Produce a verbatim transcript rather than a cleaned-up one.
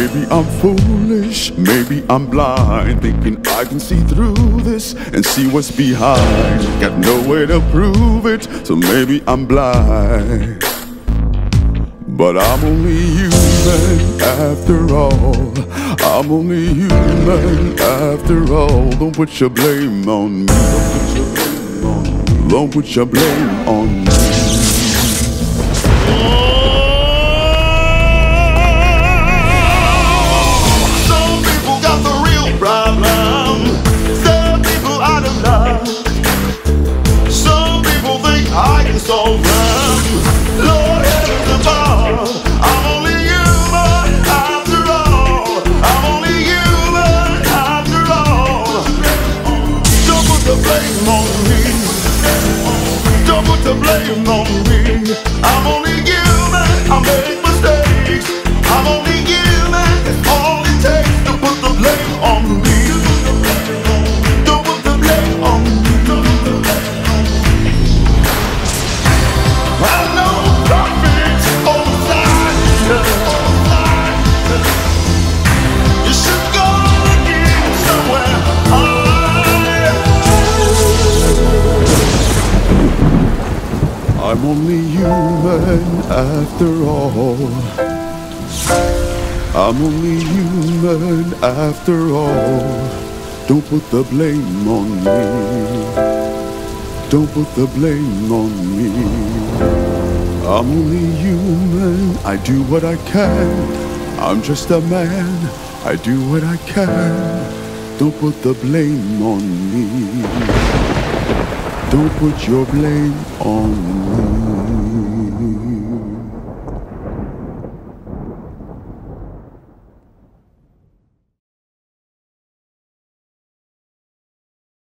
Maybe I'm foolish, maybe I'm blind, thinking I can see through this and see what's behind. Got no way to prove it, so maybe I'm blind. But I'm only human after all. I'm only human after all. Don't put your blame on me. Don't put your blame on me. Some people got the real problem. Some people out of love. Some people think I can solve them. Lord heavens above, I'm only human after all. I'm only human after all. Don't put the blame on me. Don't put the blame on me. I'm only human, I make mistakes. I'm only human, it's all it takes to put the blame on me. Don't put the blame on me. I know prophets on the side. You should go looking somewhere higher. I'm only human after all. I'm only human after all. Don't put the blame on me. Don't put the blame on me. I'm only human, I do what I can. I'm just a man, I do what I can. Don't put the blame on me. Don't put your blame on me.